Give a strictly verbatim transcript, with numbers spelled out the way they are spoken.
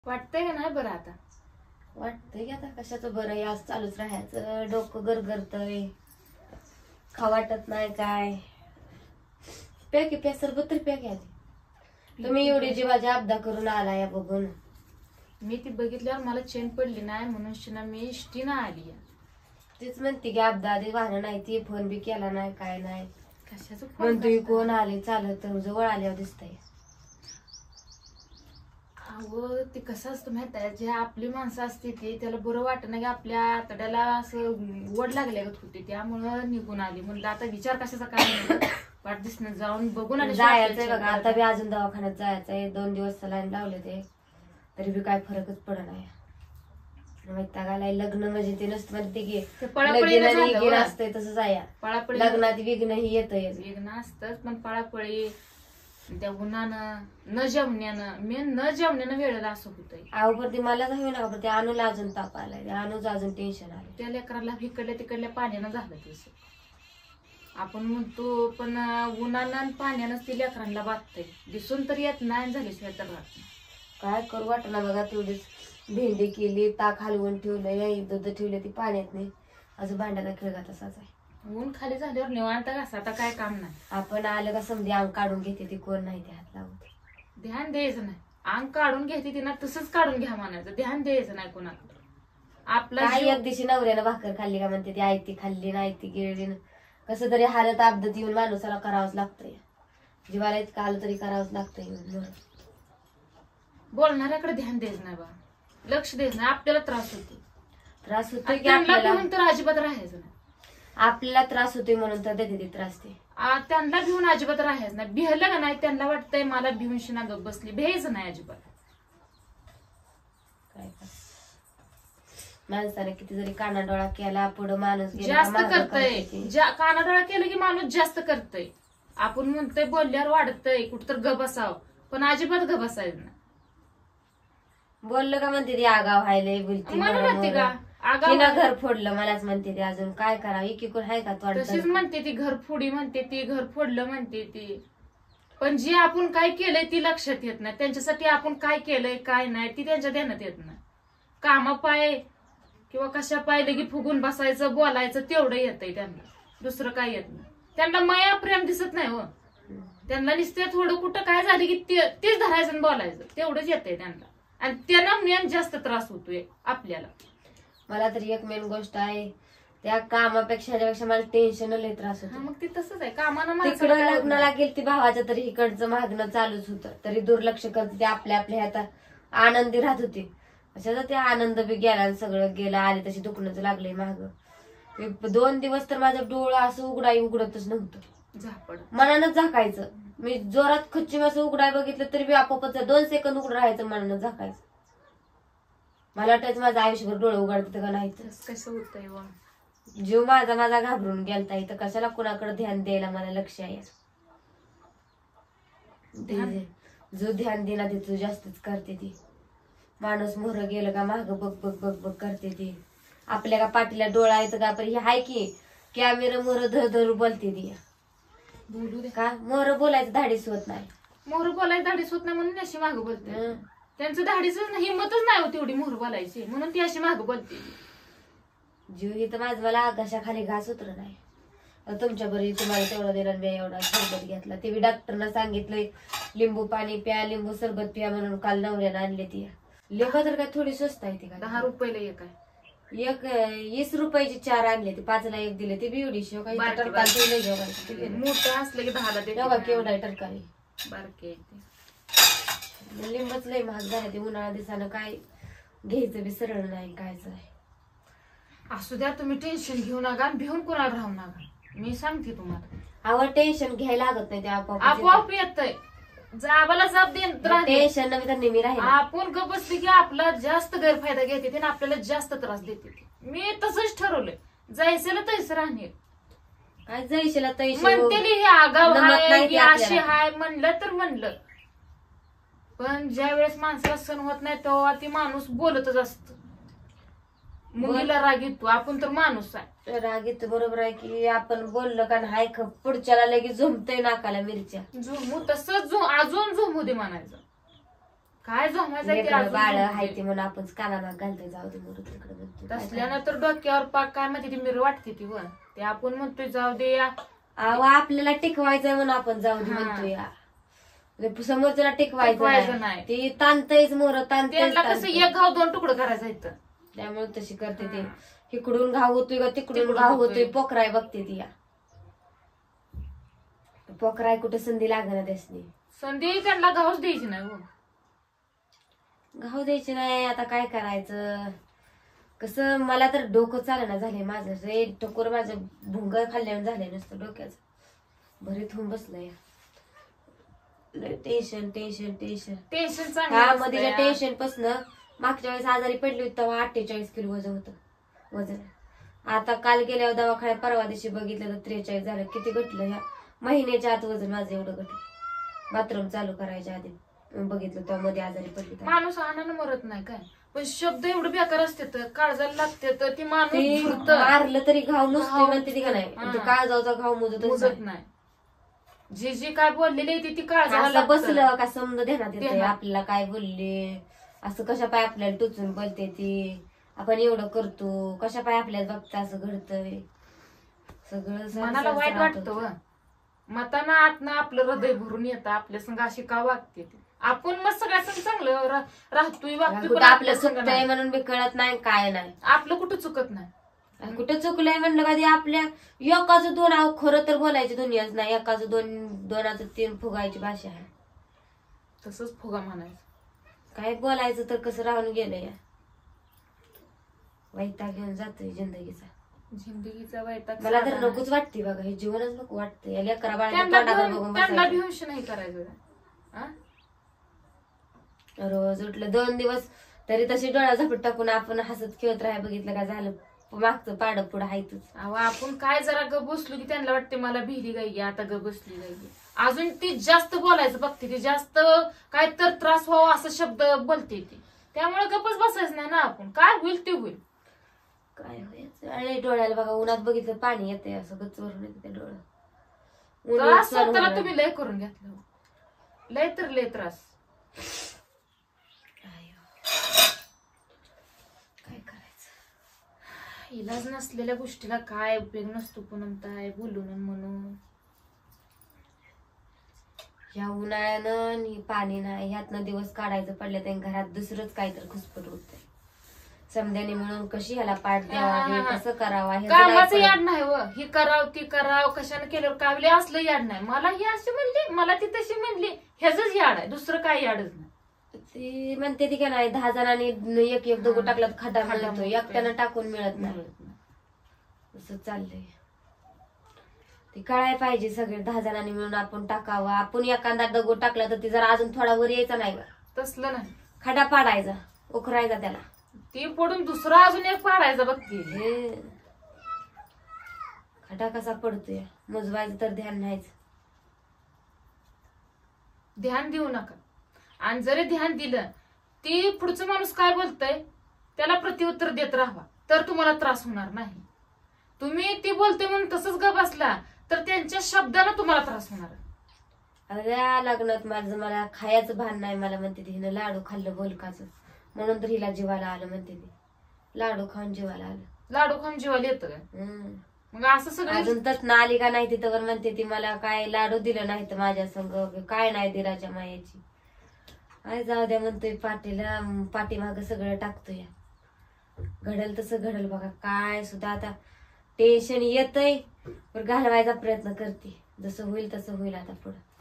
वाटतंय का नाही बरं आता? वाटतंय की आता कशाचं बरं आहे, आज चालूच राहायचं. डोकं गरगरतय, खा वाटत नाही काय. प्या की प्या, सरबत तरी प्या की आधी. तुम्ही एवढी जीवाची आपदा करून आला या बघून. मी ती बघितल्यावर मला चेन पडली नाही म्हणून शिना मी इष्टीना आली. तीच म्हणते की आपदा आधी वाहन नाही, ती फोन बी केला नाही काय नाही. कशाचं फोन म्हणतोय करता? कोण आले चालत तर जवळ आल्यावर दिसतंय. अहो ते कसं असतं माहित आहे, जे आपली माणसं असते ती त्याला बरं वाटत नाही की आपल्या आतड्याला असं वड लागल्यागत होते, त्यामुळं निघून आली. म्हणलं आता विचार कशाचा काय वाट दिसणं, जाऊन बघून आले. जायचंय बघा, आता बी अजून दवाखान्यात जायचंय. दोन दिवस सलाईन लावले ते, तरी बी काय फरकच पडत नाही. वैतागाला लग्न म्हणजे ते नसतं म्हणते की लगीन असतंय तसंच आहे. पळापळी लग्नात विघ्न ही येतंय. विघ्न असतंच, पण पळापळी त्या उन्हानं न जेवण्यानं मेन न जेवण्यानं वेळेला असं होतंय. अहो पण ते मला जाऊ ना, ते अनुला अजून ताप आलाय, अनुच अजून टेन्शन आलं. त्या लेकराला इकडल्या तिकडल्या पाण्यानं झालं तसं. आपण म्हणतो पण उन्हानं आणि पाण्यानंच ते लेकरांना बाधतंय. दिसून तर येत नाही, झाल्याशिवाय तर राहत नाही. काय करू वाटना बघा. तेवढीच भेंडी केली, ताक हलवून ठेवलंय, दूध ठेवले, ती पाण्यात नाही असं भांड्याचा खेळगा तसाच आहे. ऊन खाली झाल्यावर निवांत कसं आता काय काम नाही. आपण आलं का समजे अंग काढून घेते, ती कोण नाही ते हात लावून. ध्यान द्यायचं नाही. अंग काढून घेते ती ना, तसंच काढून घ्या म्हणायचं. ध्यान द्यायचं नाही कोणाकडे. आपला काही एक दिवशी नवऱ्यानं भाकर खाल्ली का म्हणते ती आयती खाल्ली नाही ती गिळली. कसं तरी हालत आपदत येऊन माणूसाला करावंच लागतंय. जीवाला इतकं आलं तरी करावंच लागतंय. बोलणाऱ्याकडे ध्यान द्यायचं नाही बा, लक्ष द्यायचं नाही. आपल्याला त्रास होतो. त्रास होतोय की त्यांना आपल्याला, भिवून तर अजिबात राहायचं नाही. आपल्याला त्रास होतोय म्हणून तर देते ती त्रास. ते आ, त्यांना भिवून अजिबात राहायचं नाही. भिहलं का नाही, त्यांना वाटतंय मला भिवून शिना गप बसली. भ्यायचं नाही अजिबात. काय माणसाने किती जरी कानाडोळा केला पुढं माणूस जास्त करतय. कानाडोळा केलं की माणूस जास्त करतय. आपण म्हणतोय बोलल्यावर वाढतय, कुठतर ग बसाव, पण अजिबात ग बसायचं नाही. बोललं का म्हणते ती आगाव व्हायला बोलते. म्हणून म्हणते का आगाव तिनं घर फोडलं मलाच म्हणते ती. अजून काय करावं, एकीकडून आहे का तोंड? तशीच म्हणते ती, घर फोडी म्हणते ती, घर फोडलं म्हणते ती. पण जे आपण काय केलंय ती लक्षात येत नाही. त्यांच्यासाठी आपण काय केलंय काय नाही ती त्यांच्या ध्यानात येत नाही. कामा पाय किंवा कशा पाहिलं की फुगून बसायचं बोलायचं तेवढं येतंय त्यांना, दुसरं काय येत नाही. त्यांना माया प्रेम दिसत नाही हो. त्यांना नुसते थोडं कुठं काय झालं की तेच धरायचं आणि बोलायचं तेवढंच येतंय त्यांना. आणि त्यांना मेन जास्त त्रास होतोय आपल्याला. मला तरी एक मेन गोष्ट आहे, त्या कामापेक्षा ह्याच्यापेक्षा मला टेन्शन लय त्रास होतो. मग ते तसंच आहे. कामानं तिकडं लग्नाला गेली ती भावाच्या, तरी इकडचं मागणं चालूच होतं. तरी दुर्लक्ष करते ते आपल्या आपल्या ह्यात आनंदी राहत होती. अशा ते आनंद बी गेला आणि सगळं गेलं. आले तशी दुखणंच लागलंय माग. दोन दिवस तर माझं डोळं असं उघडाई उघडतच नव्हतं. झापड मनानच झाकायचं. मी जोरात खच्चीम असं उघडाय बघितलं तरी बी आपोआपच दोन सेकंद उघडं राहायचं, मनानं झाकायचं. मला वाटायचं माझं आयुष्यभर डोळे उघडतं का नाही. कसं होतंय वा, जीव माझा माझा घाबरून गेलता. इथं कशाला कुणाकडे ध्यान द्यायला मला लक्ष आहे. जो ध्यान दिला ते तू जास्तच करते ती. माणूस मोर गेलं का माग बघ बघ बघ बघ करते ती. आपल्या का पाठीला डोळा येतं का, पण हे हाय की कॅमेरा मोर धर धरू बोलते ती. बोलू दे का मोर बोलायचं धाडीस होत नाही. मोर बोलायचं धाडीस होत नाही म्हणून अशी माग बोलते. त्यांचं धाडीच हिंमतच नाही होती एवढी मोहर बोलायची, म्हणून ती अशी माग बोलते. जीव ही तर माझं मला आकाशाखाली घास उतर नाही. तुमच्या बरी तुम्हाला तेवढा दिला मी एवढा सरबत घेतला. ते बी डॉक्टरनं सांगितलंय लिंबू पाणी प्या, लिंबू सरबत प्या म्हणून काल नवऱ्यानं आणले. ती लिंबू तर काय थोडी स्वस्त आहे ती का, दहा रुपयाला एक आहे. एक वीस रुपयाची चार आणले. ते पाचला एक दिले. ते बी एवढी शेव काही मोठं असलं की दहाला ते केवढा टरकारी बारके. लिंबच लय महाग झाले. ते उन्हाळा दिसानं काय घ्यायचं बी सरळ नाही कायच आहे. असू द्या, तुम्ही टेन्शन घेऊ नका, भिवून कोणाला राहू नका. मी सांगते तुम्हाला, आवड टेन्शन घ्यायला लागत नाही. ते आपोआप आपोआप येतंय. जाबाला जाब देन टेन्शन तर नेहमी राहील. आपण गप बसली की आपला जास्त गैरफायदा घेते आणि आपल्याला जास्त त्रास देते. मी तसंच ठरवलंय, जायचं तैस राहणे. काय जायशीला तैस म्हणते हे आगाव हाय अशी हाय म्हणलं तर म्हणलं, पण ज्या वेळेस माणसाला सण होत नाही तेव्हा ती माणूस बोलतच असत. मुलीला राग येतो, आपण तर माणूस आहे. राग येतो बरोबर आहे की, आपण बोललं का हाय पुढच्याला लगेच झोमतय नाकाला मिरच्या. झोमू तसंच अजून झोमू दे म्हणायचं. काय जमायचं ते लेकरं अजून बाळ जमतंय. हाय ते म्हणून आपण कानाला घालतोय जाऊ दे म्हणून तिकडे म्हणतो. काय तसल्यानंतर डोक्यावर पाक काय म्हणते ती मिर वाटते ती वर ते आपण म्हणतोय जाऊ दे या अहो आपल्याला टिकवायचंय म्हणून आपण जाऊ दे हा. म्हणतोय या. समोरच्याला टिकवायचं टिकवायचं नाही नाही. ती ताणतयच मोर ताणतयच त्यांना कसं ताणतंय. एक घाव दोन तुकडं करायचं इथं त्यामुळे तशी करते ती. हा. इकडून घाव होतोय का तिकडून तिकडून घाव होतोय. होतोय पोखराय बघते ती या. पोखराय कुठे संधी लागणार त्यासनी. संधी त्यांना घावच द्यायची नाही हो. घाव द्यायची नाही आता काय करायचं. कसं मला तर डोकं चालना झालंय माझं रे टकोर माझं भुंग खाल्ल्यावर झालंय नुसतं डोक्याचं. भरीत होऊन बसलंय टेन्शन टेन्शन टेन्शन टेन्शन हा चांगलं मध्ये नसतंय. टेन्शन पासन मागच्या वेळेस आजारी पडली होती तेव्हा अठ्ठेचाळीस किलो वजन होतं वजन. आता काल गेल्यावर दवाखान्यात परवा दिवशी बघितलं तर त्रेचाळीस झालं. किती घटलं ह्या महिन्याच्या आत वजन माझं एवढं घटलं. बाथरूम चालू करायच्या आधी बघितलं तेव्हा मध्ये आजारी पडली तेव्हा. माणूस आणानं मरत नाही काय पण शब्द एवढे बेकार असते तर काळजाला लागते तर ती ते माणूस झुरतं. मारलं तरी घाव नसतोय घाव म्हणते ती का नाही. हा. ते काळजाचा घाव मुजतच मुजत नाही. नाही. जी जी काय बोललेली आहे ती ती काळजाला असं लागतं. बसलं का समज ध्यानात येते ध्यानात. आपल्याला काय बोलले असं कशा पाय आपल्याला टोचून बोलते ती आपण एवढं करतो कशा पाय आपल्याला बघता असं घडतंय सगळं सारं- मनाला सारं वाईट राहतं. वाटतं व. मताना आतनं आपलं हृदय भरून येतं आपल्या संग अशी का वागते ती. आपण मग सगळ्या संग चांगलं रा- राहतोय वागतोय कुठं पण आपलं आपल्या संग चुकतंय नाही. म्हणून बी कळत नाही काय नाही. आपलं कुठं चुकत नाही. कुठं चुकलंय म्हणलं कधी आपल्या एकाचं दोन अहो, खरं तर बोलायची दुनियाच नाही. एकाचं दोन दोनाचं तीन फुगायची भाषा आहे. तसंच फुगा म्हणायचं. काय बोलायचं तर कसं राहून गेलं या वैताग घेऊन जातोय जिंदगीचा. जिंदगीचा वैताग मला तर साधा नकोच वाटते बघा हे जीवनच नको वाटतं. या लेकरा बाळाच्या त्यांना तोंडाकडे भिवून- बघून त्यांना बसायचं. भिवून नाही करायचं हा? रोज उठलं दोन दिवस तरी तशी डोळा झापट टाकून आपण हसत खेळत राहाय बघितलं का झालं मागचं पाड पुढं हायतच. अहो आपण काय जरा ग बसलो की त्यांना वाटते मला भिली गाई आता ग बसली गाई. अजून ती जास्त बोलायचं बघते ती जास्त काय तर त्रास व्हावा असं शब्द बोलते ती त्यामुळे गपच बसायचं नाही ना आपण काय होईल ते होईल. काय व्हायचं अरे डोळ्याला बघा उन्हात बघितलं पाणी येते असं गच्च वरून येते त्या डोळ्यात. ऊन त्रास चालू स्वतःला होणार. तुम्ही लय करून घेतलं हो. लय तर लय त्रास. काय करायचं इलाज नसलेल्या गोष्टीला काय उपयोग नसतो पूनम ताई बोलून आणि म्हणून. ह्या उन्हाळ्यानं आणि पाणी नाही ह्यातनं दिवस काढायचं पडलं तर घरात दुसरंच काहीतरी खुसपट होतंय. समध्याने मिळून कशी ह्याला पाठ द्यावा हे कसं करावा हे कामाचं याड नाही व ही कराव ती कराव कशाने केल्यावर कावले असलं याड नाही. मला ही अशी म्हणली मला ती तशी म्हणली ह्याच याड आहे दुसरं काय याडच नाही. ती म्हणते ती का नाही दहा जणांनी एक एक दगड टाकला तर खड्डा खड्डा मिळतो मिळतोय. एकट्यानं टाकून मिळत नाही. असं चाललंय ते कळाय पाहिजे सगळे दहा जणांनी मिळून आपण टाकावं. आपण एखादा दगड टाकला तर ती जरा अजून थोडा वर यायचा नाही का तसलं नाही. खडा पाडायचा उकरायचा त्याला ती पडून दुसरा अजून एक पाडायचा बघते. हे खडा कसा पडतोय मोजवायचं तर ध्यान नाहीच. ध्यान देऊ नका आणि जरी ध्यान दिलं ती पुढचं माणूस काय बोलतय त्याला प्रत्युत्तर देत राहावा तर तुम्हाला त्रास होणार नाही. तुम्ही ती बोलते म्हणून तसंच ग बसला तर त्यांच्या शब्दाला तुम्हाला त्रास होणार. अरे लग्नात माझं मला खायचं भान नाही मला म्हणते ती हिनं लाडू खाल्लं बोलकाचं म्हणून तर हिला जीवाला आलं म्हणते ती. लाडू खाऊन जीवाला आलं. लाडू खाऊन जीवाला येतं का हम्म. मग असं सगळं अजून तर ना आली का नाही तिथं म्हणते ती मला काय लाडू दिलं नाही तर माझ्या संग काय नाही दिराच्या मायाची. काय जाऊ द्या म्हणतोय पाठीला पाठीमाग सगळं टाकतोय. घडल तसं घडल बघा काय सुद्धा आता टेन्शन येतय पण घालवायचा प्रयत्न करते जसं होईल तसं होईल आता पुढं.